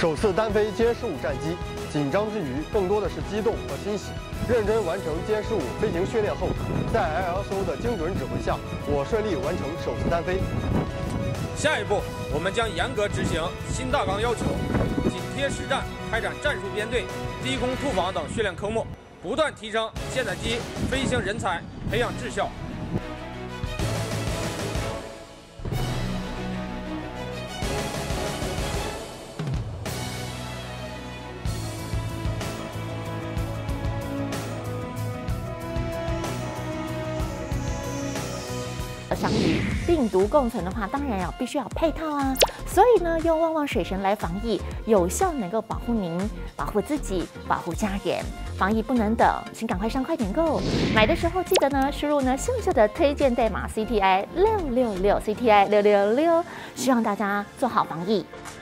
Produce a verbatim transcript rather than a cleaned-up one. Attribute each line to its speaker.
Speaker 1: 首次单飞歼十五战机，紧张之余更多的是激动和欣喜。认真完成歼十五飞行训练后，在 L S O 的精准指挥下，我顺利完成首次单飞。
Speaker 2: 下一步，我们将严格执行新大纲要求，紧贴实战开展战术编队、低空突防等训练科目，不断提升舰载机飞行人才培养质效。
Speaker 3: 想与病毒共存的话，当然要必须要配套啊。所以呢，用旺旺水神来防疫，有效能够保护您、保护自己、保护家人。防疫不能等，请赶快上快点购。买的时候记得呢，输入呢秀秀的推荐代码 C T I 六六六 C T I 六六六，希望大家做好防疫。